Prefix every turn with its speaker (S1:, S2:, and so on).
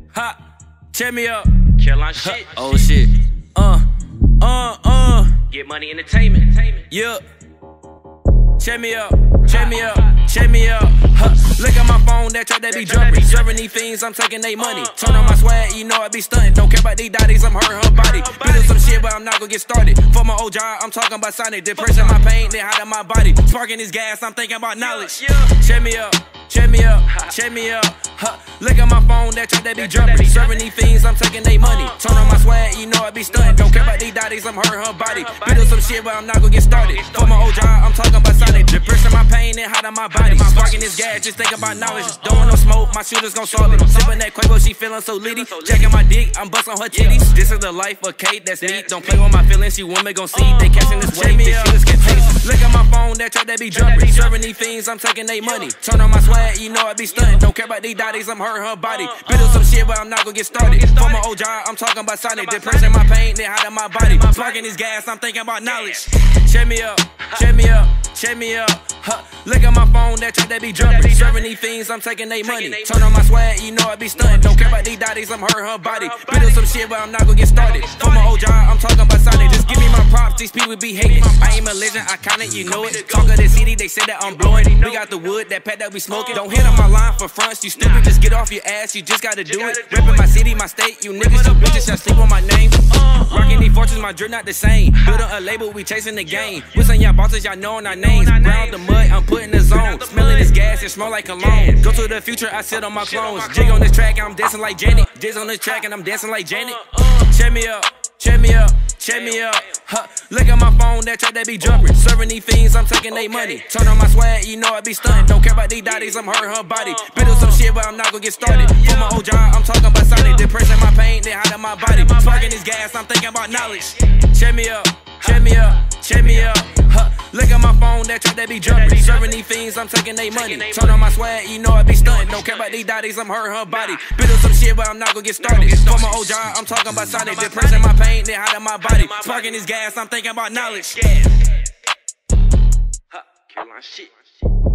S1: Ha, check me up.
S2: Caroline shit.
S1: Oh shit.
S2: Get money entertainment.
S1: Yeah. Check me up. Check me up. Check me up. Huh. Look at my phone, that track that be jumping. Serving these fiends, I'm taking they money. Turn on my swag, you know I be stunting. Don't care about these daddies, I'm hurting her body. Been through some shit, but I'm not gonna get started. For my old job, I'm talking about Sonic. Depressing my pain, then hiding my body. Sparking this gas, I'm thinking about knowledge. Check me up. Check me up, check me up, huh. Look at my phone, that track that be jumping. Serving these fiends, I'm taking they money. Turn on my swag, you know I be stunting. Don't care about these daddies, I'm hurting her body. Been through some shit, but I'm not gonna get started. For my old job, I'm talking about Sonic. Depressing my pain and hiding my body. Sparking this gas, just think about knowledge. Don't want no smoke, my shooters gon' solve it. Sipping that Quavo, she feeling so litty. Checking my dick, I'm busting her titties. This is the life of Kate, that's me. Don't play with my feelings, you women gon' see. They catching this wave, they shooters can taste. Look at my phone, that track that be jumping. Serving these fiends, I'm taking they money. Turn on my swag, you know I be stunting. Don't care about these daddies, I'm hurting her body. Been through some shit, but I'm not gonna get started. For my old job, I'm talking about Sonic. Depressing my pain, then hiding my body. Sparking this gas, I'm thinking about knowledge. Check me up, check me up, check me up, huh. Look at my phone, that track that be jumping. Serving these fiends, I'm taking they money. Turn on my swag, you know I be stunting. Don't care about these daddies, I'm hurting her body. Been through some shit, but I'm not gonna get started. For my old job, I'm talking about Sonic. Just give me my props, these people be hating. I ain't a legend, I count it, you know it. Talk of the city, they say that I'm blowing. We got the wood, that pack that we smoking. Don't hit on my line for fronts, you stupid. Just get off your ass, you just gotta do it. Reppin' my city, my state, you niggas, you bitches, y'all sleep on my name. Rockin' these fortunes, my drip not the same. Build a label, we chasing the game. What's y'all bosses, y'all knowin' our names. Ground the mud, I'm putting the zone. Smelling this gas, it smell like cologne. Go to the future, I sit on my clones. Jig on this track, I'm dancing like Janet. Jizz on this track, and I'm dancing like Janet. Check me up, check me up, check me up, huh. Look at my phone, that track that be jumping. Serving these fiends, I'm taking they money. Turn on my swag, you know I be stunting. Don't care about these daddies, I'm hurting her body. Been through some shit, but I'm not gonna get started. For my old job, I'm talking about Sonic. Depressing my pain, then hiding my body. Sparking this gas, I'm thinking about knowledge. Check me up, check me up, check me up, huh. Look at my phone, that track that be jumping. Serving these fiends, I'm taking they money. Turn on my swag, you know I be stunting. Don't care about these daddies, I'm hurting her body. Been through some shit, but I'm not gonna get started. For my old job, I'm talking about Sonic. Depressing my pain, then hiding my body. Sparking this gas, I'm thinking about knowledge.
S2: Caroline shit.